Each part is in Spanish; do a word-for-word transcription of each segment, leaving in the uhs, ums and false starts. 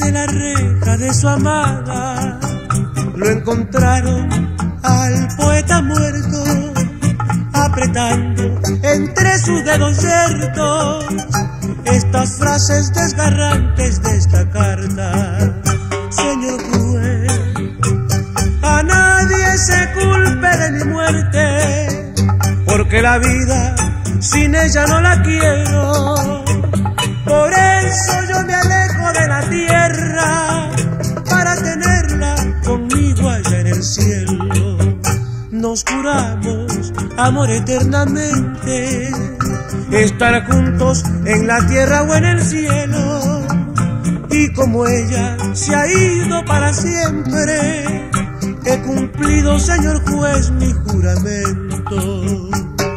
de la reja de su amada lo encontraron al poeta muerto, apretando entre sus dedos yertos estas frases desgarrantes de esta carta. Señor juez, a nadie se culpe de mi muerte, porque la vida sin ella no la quiero. Por eso yo me alejo de la tierra para tenerla conmigo allá en el cielo. Nos juramos amor eternamente, estar juntos en la tierra o en el cielo. Y como ella se ha ido para siempre, he cumplido, señor juez, mi juramento.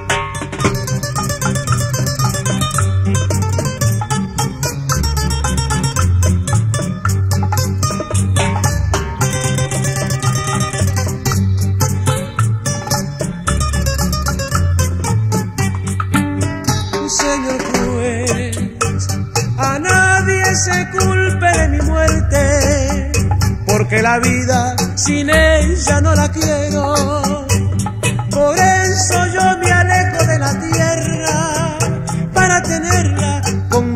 Señor juez, a nadie se culpe de mi muerte, porque la vida sin ella no la quiero. Por eso yo me alejo de la tierra para tenerla con